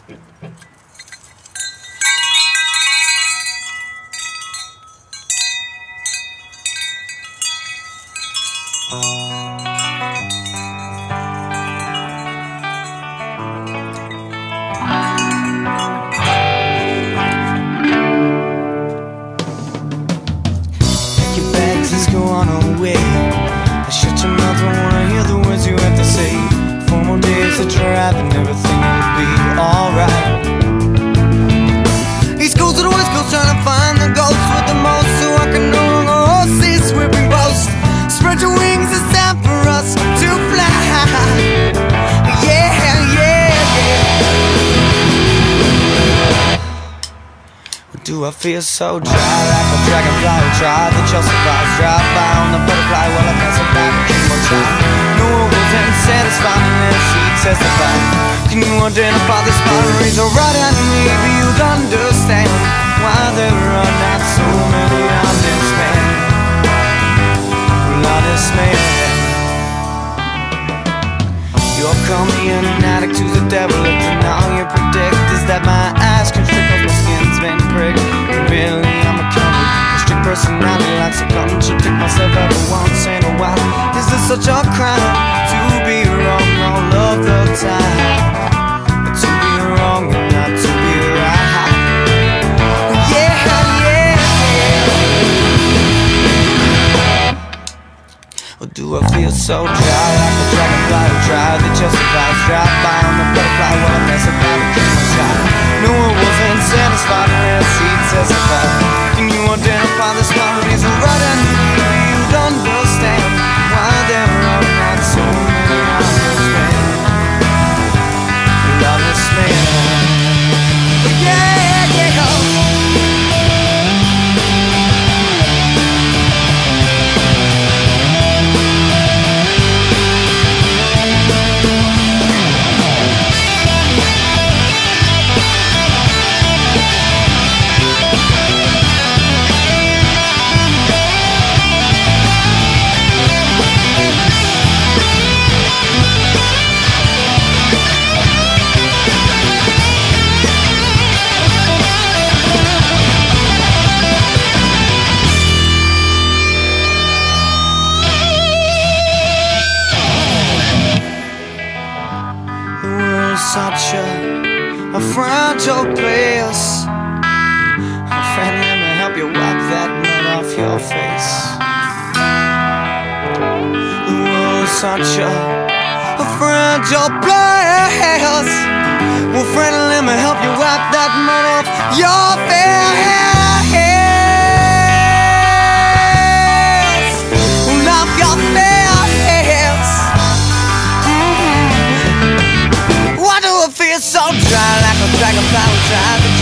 Let's go on away. Shut your mouth, I wanna hear the words you have to say. 4 more days to drive and everything will be alright. East Coast to the West Coast, trying to find the ghost with the most, so I can no longer see sweeping boast. Spread your wings, it's time for us to fly. Yeah, yeah, yeah. Do I feel so dry like a dragonfly who tried to just survive? Drive by on the butterfly while I pass it back and keep on trying. No one wasn't satisfied unless she testified. Can you identify the spot? Raise a right hand and maybe you'd understand why there are not so many honest men. Well, honest men. You're coming an addict to the devil. If and all you predict is that my eyes constrict cause my skin's been pricked. And really I'm a coward, a strict personality likes to contradict myself every once in a while. Is this such a crime to be wrong all of the time? To be wrong and not to be right. Yeah, yeah, yeah. Or do I feel so dry like a dragonfly who tried to justify? Drive by on the butterfly while I mess about and keep my shot. No one wasn't satisfied unless he testified. Can you identify the smart reason right and maybe you'd understand why there are not so many honest men. Honest men. Yeah, yeah, yeah. Such a fragile place. My friend, let me help you wipe that mud off your face. The world is such a fragile place. Well, friend, let me help you wipe that mud off your face. Off your face. So dry like a dragonfly who tried to